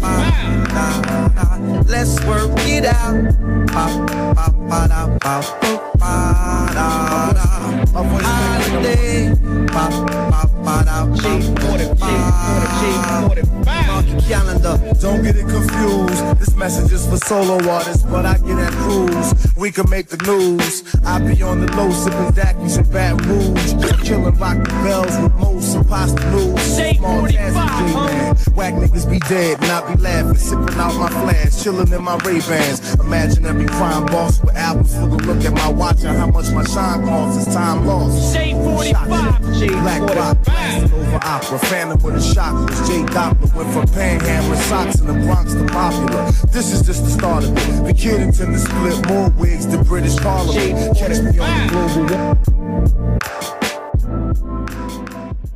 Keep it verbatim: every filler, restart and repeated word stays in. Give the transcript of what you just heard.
Let's work it out. Holiday. Mark your calendar. Don't get it confused. This message is for solo artists, but I get at cruise. We can make the news. I be on the low, sipping Dackies and Baton Rouge. Killing rock the bells with most and pasta noodles. Small Tazzy man. Whack niggas be dead, and I be laughing, sipping out my flash, chilling in my Ray-Bans. Imagine every crime boss with albums full of look at my watch and how much my shine costs. It's time lost. J forty-five, J Black rock, blasting over opera. Phantom with a shock was Jay Doppler. Went from panhandling socks in the Bronx to popular. This is just the start of it. The kid intend to split more wigs than British Parliament. Catch me on the global.